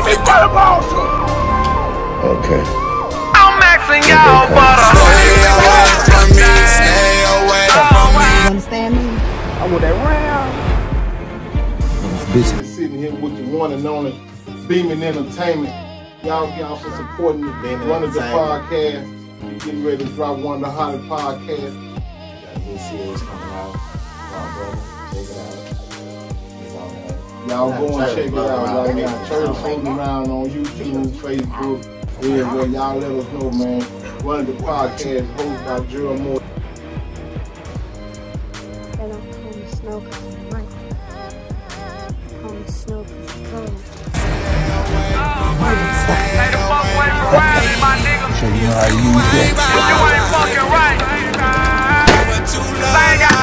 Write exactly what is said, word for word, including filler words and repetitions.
Just turn the ball to him. Okay. I'm maxing y'all, but stay away from me, stay away from me. You understand me? I want that round. Bitch, sitting here with the one and only Beeman Entertainment. Y'all, y'all for supporting the one of the podcast. We getting ready to drop one of the hottest podcasts. Got a new series coming out. Brother, check it out. It's on there. Y'all go and check it out right now. Church floating around on YouTube, Facebook, everywhere. Y'all let us know, man. One of the podcasts hosted by Gerald Moore. They don't call me Snow because I'm right. They call me Snow because I'm cold. Hey, the fuck away from Riley, my nigga. So you know how to use that. You ain't fucking right. But you love